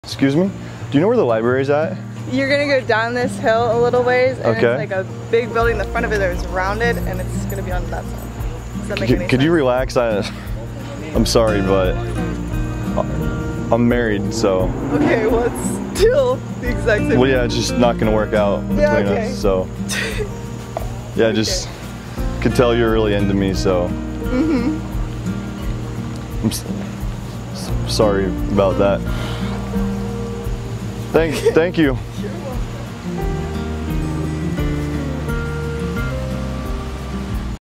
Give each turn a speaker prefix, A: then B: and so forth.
A: Excuse me? Do you know where the library is at?
B: You're gonna go down this hill a little ways, and
A: okay.
B: It's like a big building. The front of it is rounded, and it's gonna be on that side. Does that make any sense?
A: Could you relax? I'm sorry, but I'm married, so.
B: Okay, well it's still the exact same.
A: Well, yeah, it's just not gonna work out between us, so. Yeah, okay. Just could tell you're really into me, so. I'm sorry about that. Thank you.